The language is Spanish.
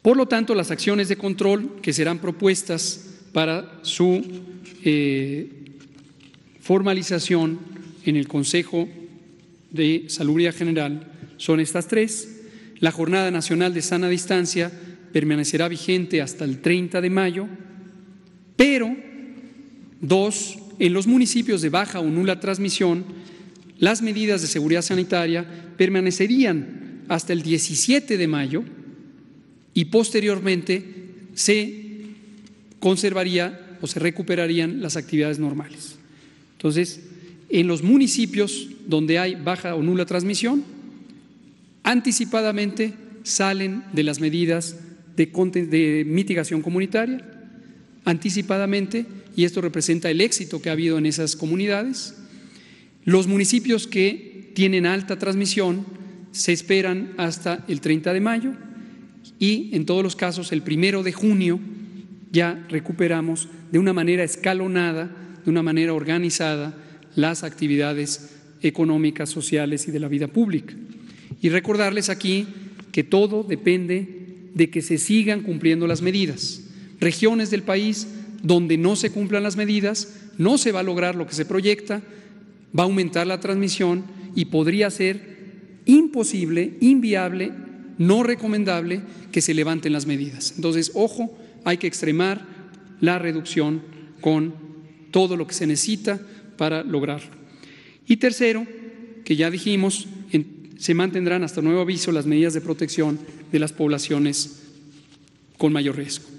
Por lo tanto, las acciones de control que serán propuestas para su formalización en el Consejo de Salubridad General son estas tres. La Jornada Nacional de Sana Distancia permanecerá vigente hasta el 30 de mayo, pero en los municipios de baja o nula transmisión, las medidas de seguridad sanitaria permanecerían hasta el 17 de mayo y posteriormente se conservaría o se recuperarían las actividades normales. Entonces, en los municipios donde hay baja o nula transmisión, anticipadamente salen de las medidas de mitigación comunitaria, anticipadamente, y esto representa el éxito que ha habido en esas comunidades. Los municipios que tienen alta transmisión se esperan hasta el 30 de mayo y en todos los casos el 1 de junio ya recuperamos de una manera escalonada, de una manera organizada las actividades económicas, sociales y de la vida pública. Y recordarles aquí que todo depende de que se sigan cumpliendo las medidas. Regiones del país donde no se cumplan las medidas, no se va a lograr lo que se proyecta, va a aumentar la transmisión y podría ser imposible, inviable, no recomendable que se levanten las medidas. Entonces, ojo, hay que extremar la reducción con todo lo que se necesita para lograrlo. Y tercero, que ya dijimos, se mantendrán hasta nuevo aviso las medidas de protección de las poblaciones con mayor riesgo.